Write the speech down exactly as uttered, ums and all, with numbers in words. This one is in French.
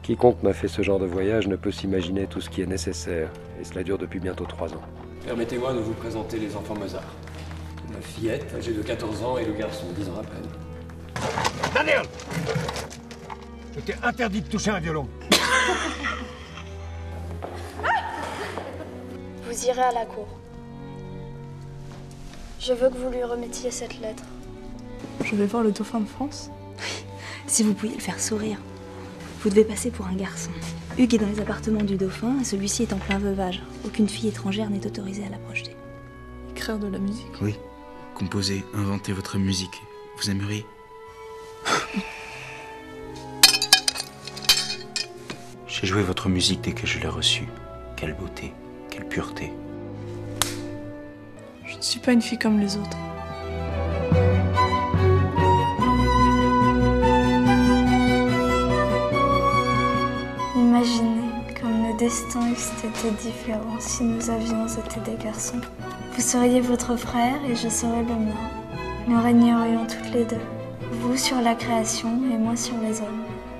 Quiconque m'a fait ce genre de voyage ne peut s'imaginer tout ce qui est nécessaire, et cela dure depuis bientôt trois ans. Permettez-moi de vous présenter les enfants Mozart. La fillette, âgée de quatorze ans, et le garçon, dix ans à peine. Nannerl! Je t'ai interdit de toucher un violon. Vous irez à la cour. Je veux que vous lui remettiez cette lettre. Je vais voir le dauphin de France. Si vous pouviez le faire sourire. Vous devez passer pour un garçon. Hugues est dans les appartements du dauphin et celui-ci est en plein veuvage. Aucune fille étrangère n'est autorisée à l'approcher. Écrire de la musique. Oui. Composez, inventez votre musique. Vous aimeriez? J'ai joué votre musique dès que je l'ai reçue. Quelle beauté, quelle pureté. Je ne suis pas une fille comme les autres. Imaginez comme nos destins eussent été différents si nous avions été des garçons. Vous seriez votre frère et je serais le mien. Nous régnerions toutes les deux. Vous sur la création et moi sur les hommes.